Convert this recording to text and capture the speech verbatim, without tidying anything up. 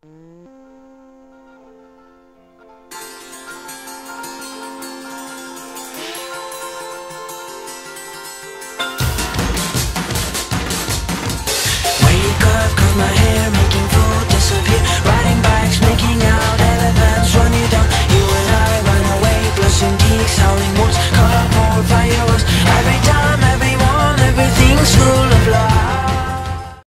My hair making food disappear, riding bikes, making out, elephants run you down. You and I run away, brushing geeks, howling.